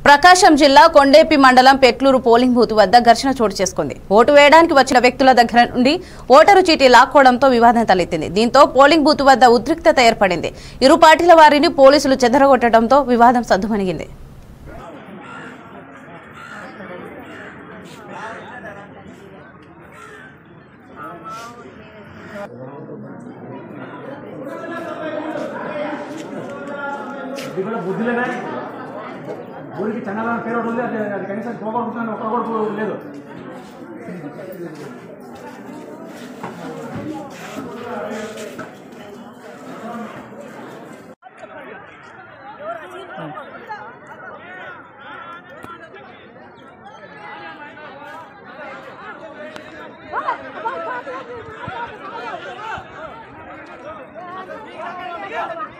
ప్రకాశం జిల్లా కొండేపి మండలం Petluru polling booth వద్ద ఘర్షణ చోటు చేసుకుంది. ఓటు వేయడానికి వచ్చిన వ్యక్తుల దగ్గర నుండి ఓటరు చీటీ లాక్కోవడంతో వివాదం తలెత్తింది. దీంతో పోలింగ్ బూత్ వద్ద ఉద్రిక్తత ఏర్పడింది. ఇరు పార్టీల వారిని పోలీసులు చెదరగొట్టడంతో వివాదం సద్దుమణిగింది. ఊరికి చండాల పేరు ఉంది. అది కనీసం పోగొడుతున్నాను ఒక్క కూడా లేదు. Yeah.